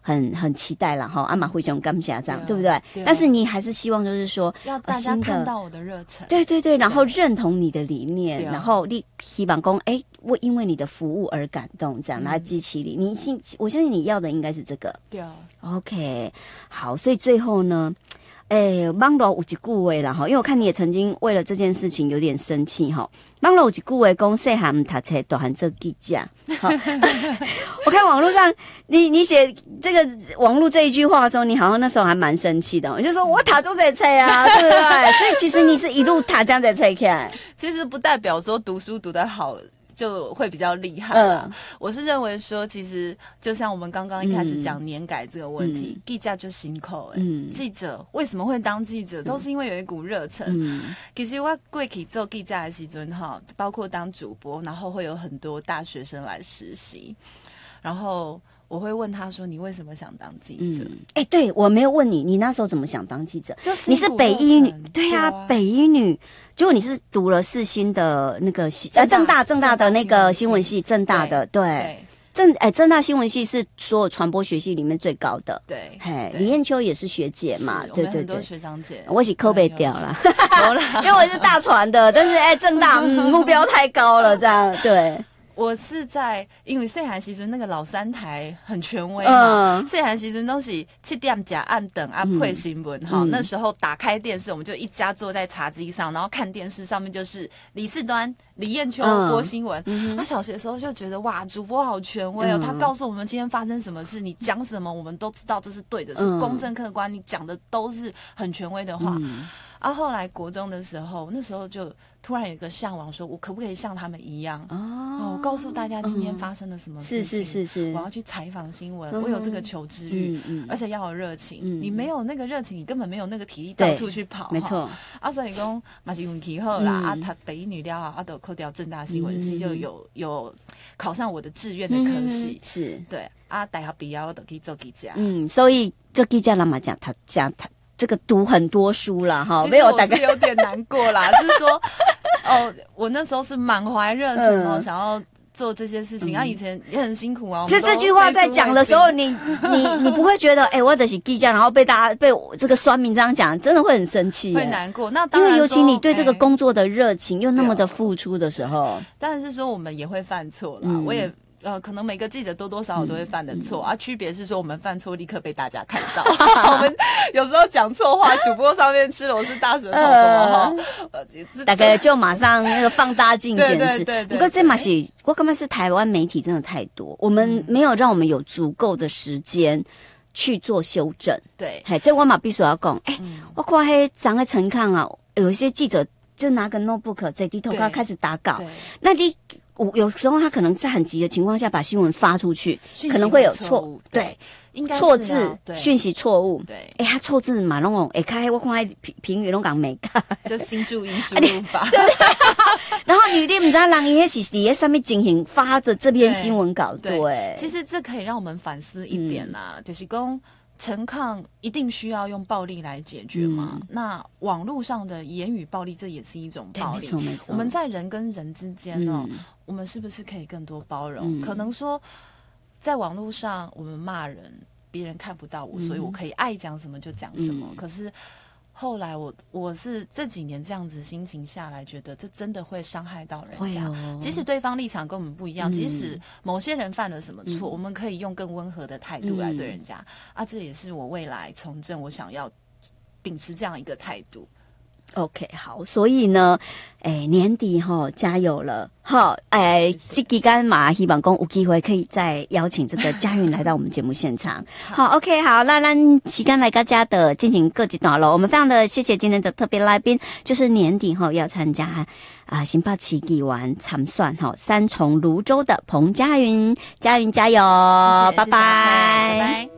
很很期待了哈，阿玛灰熊感谢这样，对不对？ 对但是你还是希望就是说， 要大家看到我的热忱， 对对对，然后认同你的理念，然后你希望讲，哎，我因为你的服务而感动，这样来激起你，你信，我相信你要的应该是这个。 对啊 ，OK， 好，所以最后呢。诶，网络有一句话啦哈，因为我看你也曾经为了这件事情有点生气哈。网络有一句话讲，细汉唔读册，大汉做记者。我看网络上你你写这个网络这一句话的时候，你好像那时候还蛮生气的，你就说我读做这册啊，对不对？所以其实你是一路读这样子册起来。 其实不代表说读书读得好就会比较厉害啦、嗯、我是认为说其实就像我们刚刚一开始讲年改这个问题、嗯、记者就辛苦、欸嗯、记者为什么会当记者、嗯、都是因为有一股热忱、嗯、其实我过去做记者的时候包括当主播，然后会有很多大学生来实习，然后我会问他说：“你为什么想当记者？” 哎、嗯欸，对我没有问你，你那时候怎么想当记者？你是北一女，对啊，啊北一女。结果你是读了世新的那个呃政大政大的那个新闻系，政大的对政哎政大新闻系是所有传播学系里面最高的。 对， 嘿，李艳秋也是学姐嘛，对对对， 学长姐， 我是扣背掉了，因为我是大传的，但是哎政大、嗯、目标太高了，这样对。 我是在，因为细汉时阵那个老三台很权威嘛，细汉时阵都是七点吃暗等啊配新闻哈、嗯，那时候打开电视，我们就一家坐在茶几上，然后看电视，上面就是李四端、李艳秋播新闻。嗯、他小学的时候就觉得哇，主播好权威哦、嗯，他告诉我们今天发生什么事，你讲什么我们都知道这是对的，是公正客观，你讲的都是很权威的话。嗯啊，后来国中的时候，那时候就突然有一个向往，说我可不可以像他们一样哦，哦告诉大家今天发生了什么事情，是是是是，我要去采访新闻、嗯，我有这个求知欲，嗯嗯，而且要有热情、嗯，你没有那个热情，你根本没有那个体力到处去跑，没错。啊，所以讲嘛是运气好啦，嗯、啊，他北一女了啊，啊，都扣掉政大新闻系、嗯，就有有考上我的志愿的科系，嗯、是对啊，大学毕业我就去做记者，嗯， 所以做记者，那么讲他讲他。这个读很多书啦，哈， 没有，大概有点难过啦。是说，哦，我那时候是满怀热忱哦、嗯，想要做这些事情。嗯、啊，以前也很辛苦啊。 这这句话在讲的时候，你你你不会觉得，哎、欸，我的是记者，然后被大家被这个酸民这样讲，真的会很生气， 会难过。那当然， 因为尤其你对这个工作的热情又那么的付出的时候， 当然是说我们也会犯错啦、嗯。我也。呃，可能每个记者多多少少都会犯的错、嗯、啊，区别是说我们犯错立刻被大家看到，我们有时候讲错话，主播上面吃螺丝大舌头什么哈， 呃，大概就马上那个放大镜检视。对对对对。不过这嘛是，我感觉是台湾媒体真的太多，我们没有让我们有足够的时间去做修正。对，嘿，这我嘛必须要讲，哎、欸嗯，我看黑长的陈抗啊，有一些记者就拿个 notebook 在低头他开始打稿，那你。有时候他可能在很急的情况下把新闻发出去，可能会有错，对，应该错字、讯息错误，对，哎、欸，他错字嘛，那种哎，开我看评评语拢讲没改， 就新注音输入法， 对。然后你你不知道人也是在上面进行发的这篇新闻稿，对。对其实这可以让我们反思一点啦、嗯，就是说陈抗一定需要用暴力来解决吗？嗯、那网络上的言语暴力，这也是一种暴力。没错没错。我们在人跟人之间呢、哦嗯，我们是不是可以更多包容？嗯、可能说，在网络上我们骂人，别人看不到我、嗯，所以我可以爱讲什么就讲什么。嗯、可是后来我我是这几年这样子心情下来，觉得这真的会伤害到人家。哦、即使对方立场跟我们不一样，嗯、即使某些人犯了什么错、嗯，我们可以用更温和的态度来对人家、嗯。啊，这也是我未来从政我想要秉持这样一个态度。 OK， 好，所以呢，哎，年底哈，加油了哈！哎，这期间嘛，希望讲有机会可以再邀请这个佳韵来到我们节目现场。好, 好 ，OK， 好，那咱期间来大家的进行各阶段了。我们非常的谢谢今天的特别来宾，就是年底哈要参加啊新北市议员参选哈三重泸州的彭佳韵，佳韵加油， 谢谢拜拜，拜拜。